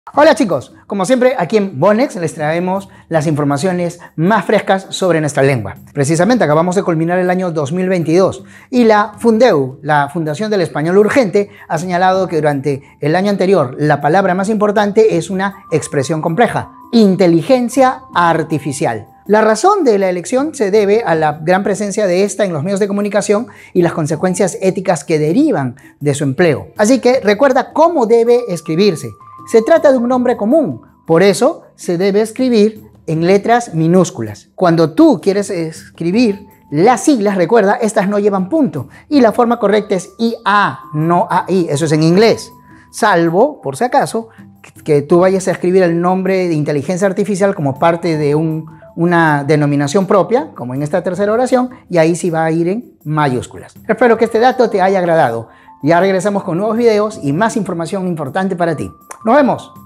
Hola chicos, como siempre aquí en Bonex les traemos las informaciones más frescas sobre nuestra lengua. Precisamente acabamos de culminar el año 2022 y la Fundeu, la Fundación del Español Urgente, ha señalado que durante el año anterior la palabra más importante es una expresión compleja: inteligencia artificial. La razón de la elección se debe a la gran presencia de esta en los medios de comunicación y las consecuencias éticas que derivan de su empleo. Así que recuerda cómo debe escribirse. Se trata de un nombre común, por eso se debe escribir en letras minúsculas. Cuando tú quieres escribir las siglas, recuerda, estas no llevan punto y la forma correcta es IA, no AI, eso es en inglés. Salvo, por si acaso, que tú vayas a escribir el nombre de inteligencia artificial como parte de una denominación propia, como en esta tercera oración, y ahí sí va a ir en mayúsculas. Espero que este dato te haya agradado. Ya regresamos con nuevos videos y más información importante para ti. ¡Nos vemos!